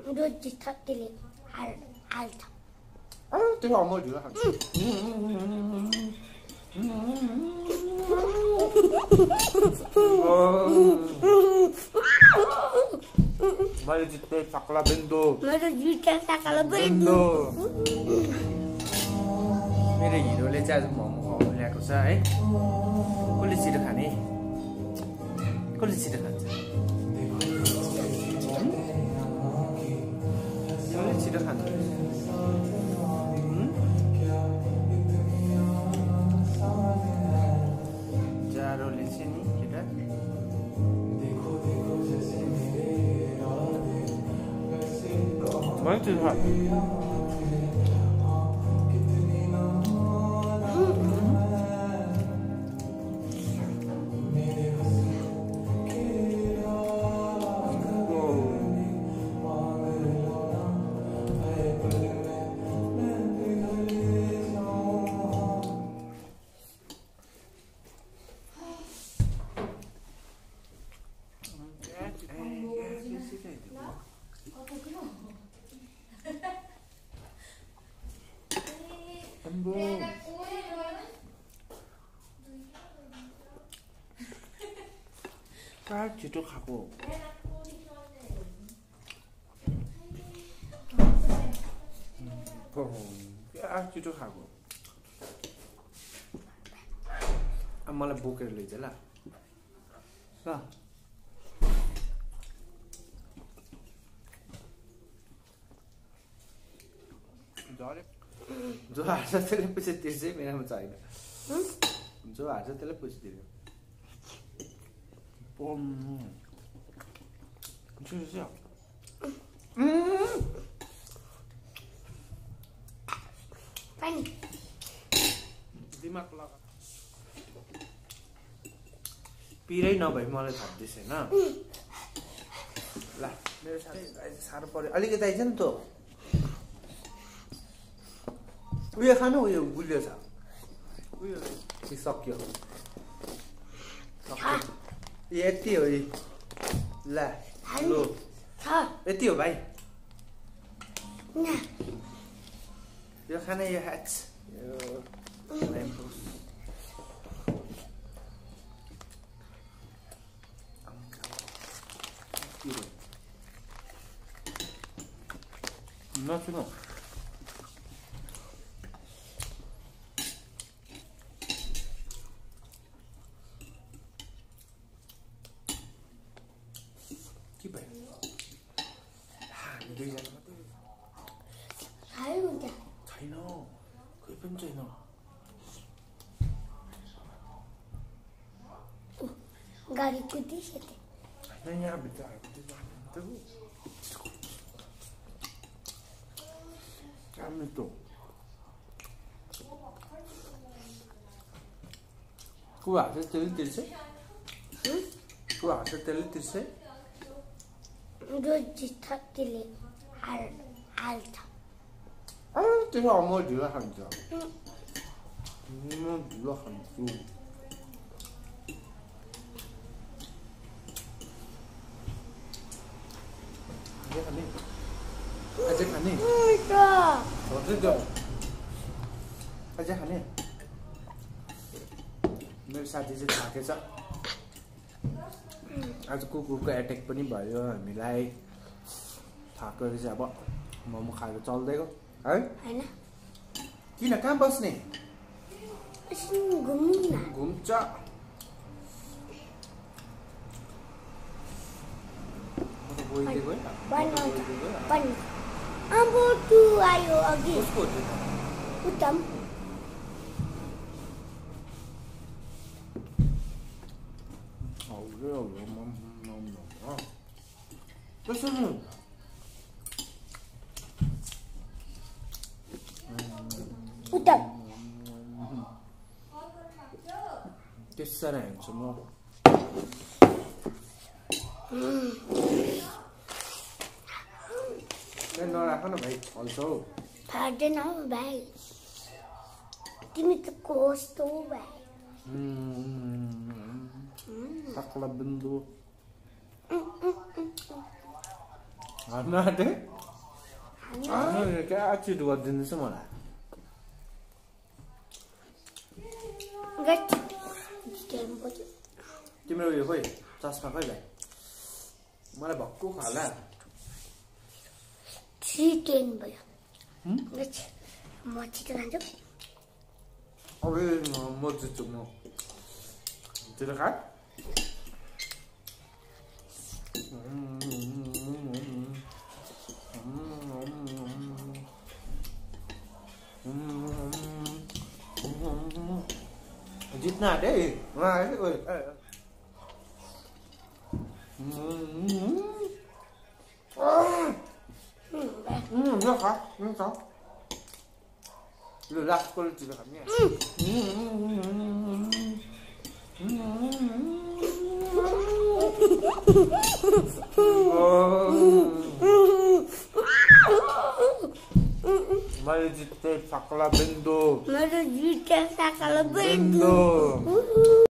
रोटी थप्केले हाल्छ त्यो अमल ढिलो खान्छ मैले जित्दै सक्ला बिन्दु मेरो जित्दै सक्ला बिन्दु मेरो हिरोले चाहिँ आज मोमो खुवाउनु ल्याएको छ है कसले छिटो खाने कसले छिटो खान्छ कसले छिटो खान्छ जारोले चाहिँ नि केटा मैले त्यो छिटो खाएको छिटो खाएको अब मलाई बोकेर लैजा ल जो हार्छ त्यसले पैसा तिर्छ मेरोमा छैन जो हार्छ त्यसले पैसा तिर्छ दिमाग लगा पिरै नभए मलाई थाप्दैछ होइन ल मेरो साथी साह्रो पर्यो अलिकति आइज नि त उयो खानु उयो गुलियो छ उयो सक्यो यति हो ल यति हो भाइ यो खाना यो ह्याच नसुन के भयो हामी दुईजना मात्रै छैन कोही पनि छैन गाडी कुदिसक्यो होइन यहाँ भित्र आएको तो को हाल्छ त्यसले तिर्छ को हाल्छ त्यसले तिर्छ रोटी थप्केले हाल्छ त्यो अमल ढिलो खान्छ म ढिलो खान्छु अझै खाने अझै खाने मेरो साथी चाहिँ थाकेछ आज कुकुरको एट्याक पनि भयो हामीलाई थाकेर चाहिँ अब मोमो खाएर चल्दैको है किन कहाँ बस्ने घुम्छ आयो अघि उत्तम उत्तम त्यसरी हुन्छ म नराख न भाइ फल्छ हौ फाट्दैन हौ भाइ तिमी त कस्तो भाइ सक्ला बिन्दु हार्न आँटे क्या छिटो गरिदिँदैछ मलाई तिम्रो उयो खोइ चस्मा खोइ भाइ मलाई भक्कु खाला 3:10 भयो म छिटो खान्छु अब म जित्छु म छिटो खा जित्न आँटे खा लु लास्टको छिटो खाने मैले जित्दै सक्ला बिन्दु